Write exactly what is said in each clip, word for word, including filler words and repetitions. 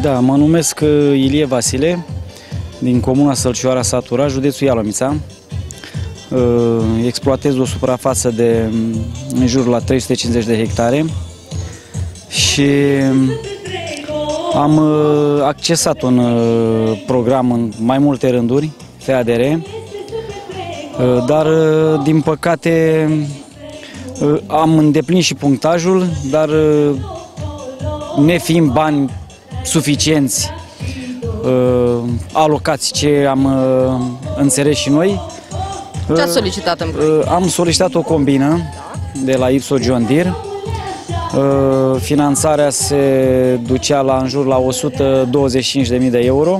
Da, mă numesc Ilie Vasile, din comuna Sălcioara, satul Raș, județul Ialomița. Exploatez o suprafață de în jur la trei sute cincizeci de hectare și am accesat un program în mai multe rânduri, F A D R, dar din păcate am îndeplinit și punctajul, dar nefiind bani suficienți alocați ce am înțeles și noi. Ce ați solicitat în proiect? Am solicitat o combină de la Ipsos John Deere. Finanțarea se ducea la în jur la o sută douăzeci și cinci de mii de euro,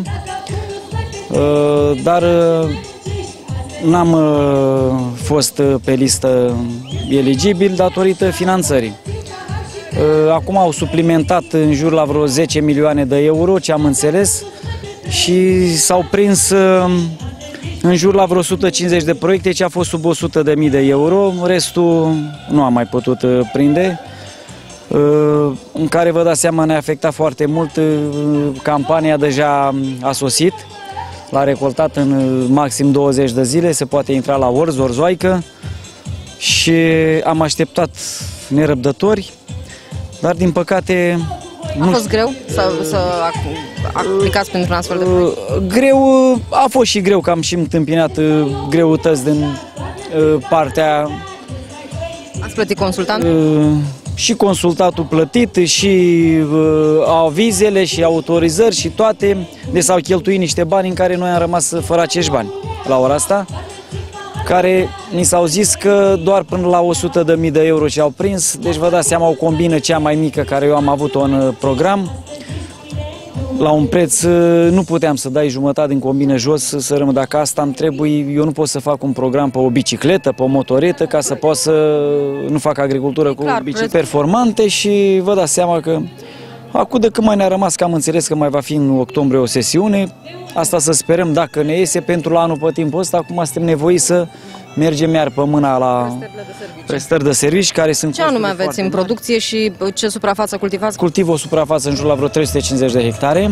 dar n-am fost pe listă eligibil datorită finanțării. Acum au suplimentat în jur la vreo zece milioane de euro, ce am înțeles, și s-au prins în jur la vreo o sută cincizeci de proiecte, ce a fost sub o sută de mii de euro, restul nu am mai putut prinde, în care vă dați seama ne-a afectat foarte mult. Campania deja a sosit, l-a recoltat în maxim douăzeci de zile, se poate intra la orz, orzoaică, și am așteptat nerăbdători, dar din păcate... A fost greu să, să aplicați pentru un astfel de proiect? Greu, a fost și greu, că am și întâmpinat greutăți din partea... Ați plătit consultant? Și consultatul plătit, și avizele, și autorizări, și toate. Deci s-au cheltuit niște bani în care noi am rămas fără acești bani la ora asta, care ni s-au zis că doar până la o sută de mii de euro ce au prins. Deci vă dați seama, o combină cea mai mică care eu am avut-o în program, la un preț, nu puteam să dai jumătate din combină jos să rămân. Dacă asta îmi trebuie, eu nu pot să fac un program pe o bicicletă, pe o motoretă, ca să pot să nu fac agricultură cu biciclete performante. Și vă dați seama că acum, de când mai ne-a rămas, că am înțeles că mai va fi în octombrie o sesiune, asta să sperăm dacă ne iese pentru la anul pe timpul ăsta. Acum suntem nevoiți să mergem iar pe mâna la prestări de servicii, care sunt... Ce anume aveți în producție și ce suprafață cultivați? Cultiv o suprafață în jur la vreo trei sute cincizeci de hectare.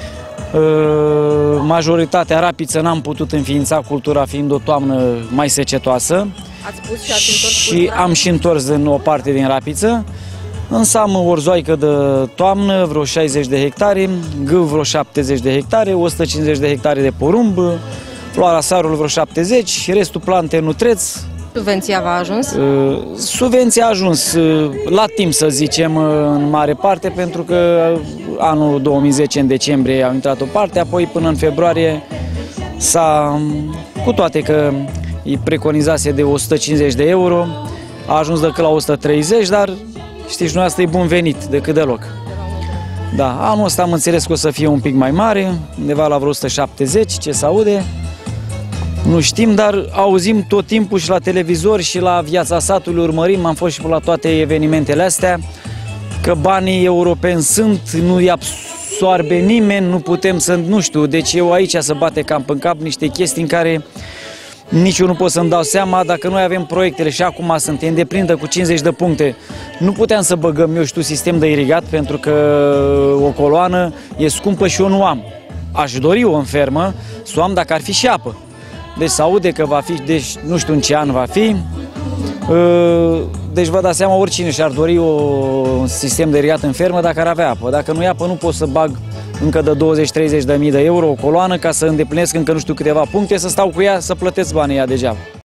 Majoritatea rapiță n-am putut înființa, cultura fiind o toamnă mai secetoasă. Ați pus și ați întors și am și întors în o parte din rapiță. Însă am orzoaică de toamnă, vreo șaizeci de hectare, gâv vreo șaptezeci de hectare, o sută cincizeci de hectare de porumb, floarea sarului vreo șaptezeci și restul plante nutreț. Subvenția v-a ajuns? Uh, subvenția a ajuns uh, la timp, să zicem, uh, în mare parte, pentru că anul două mii zece, în decembrie, au intrat o parte, apoi până în februarie s-a, cu toate că îi preconizase de o sută cincizeci de euro, a ajuns decât la o sută treizeci, dar știți, noi asta e bun venit, decât deloc. Da, anul ăsta am înțeles că o să fie un pic mai mare, undeva la vreo o sută șaptezeci, ce se aude. Nu știm, dar auzim tot timpul și la televizor și la Viața Satului, urmărim, am fost și la toate evenimentele astea, că banii europeni sunt, nu-i absorbe nimeni, nu putem să, nu știu, deci eu aici să bate cap în cap niște chestii în care nici eu nu pot să-mi dau seama. Dacă noi avem proiectele și acum sunt îndeplinită cu cincizeci de puncte, nu puteam să băgăm, eu știu, sistem de irigat, pentru că o coloană e scumpă și eu nu am. Aș dori o în fermă să o am dacă ar fi și apă. Deci se aude că va fi, deci nu știu în ce an va fi. Deci vă dați seama, oricine și-ar dori un sistem de irigat în fermă dacă ar avea apă. Dacă nu e apă, nu pot să bag încă de douăzeci treizeci de mii de euro o coloană ca să îndeplinesc încă nu știu câteva puncte, să stau cu ea, să plătesc banii ea degeaba.